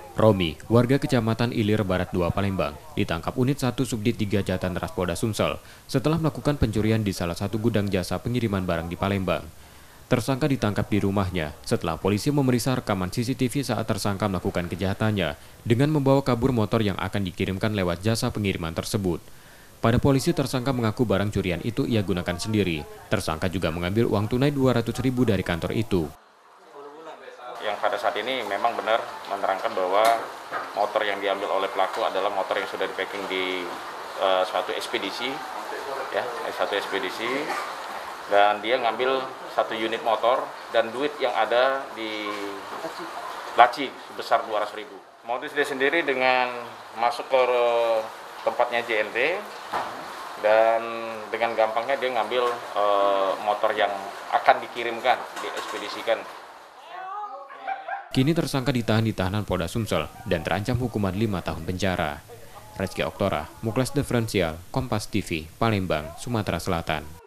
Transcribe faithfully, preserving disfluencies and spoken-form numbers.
Romi, warga Kecamatan Ilir Barat dua Palembang, ditangkap unit satu Subdit tiga Jatan Ras Polda Sumsel setelah melakukan pencurian di salah satu gudang jasa pengiriman barang di Palembang. Tersangka ditangkap di rumahnya setelah polisi memeriksa rekaman C C T V saat tersangka melakukan kejahatannya dengan membawa kabur motor yang akan dikirimkan lewat jasa pengiriman tersebut. Pada polisi, tersangka mengaku barang curian itu ia gunakan sendiri. Tersangka juga mengambil uang tunai dua ratus ribu dari kantor itu. Yang pada saat ini memang benar menerangkan bahwa motor yang diambil oleh pelaku adalah motor yang sudah di-packing di uh, suatu ekspedisi, ya, satu ekspedisi, dan dia ngambil satu unit motor dan duit yang ada di laci sebesar dua ratus ribu. Modus dia sendiri dengan masuk ke tempatnya J N T dan dengan gampangnya dia ngambil uh, motor yang akan dikirimkan, diekspedisikan. Kini tersangka ditahan di tahanan Polda Sumsel dan terancam hukuman lima tahun penjara. Rezky Oktora, Muklas Diferensial, Kompas T V, Palembang, Sumatera Selatan.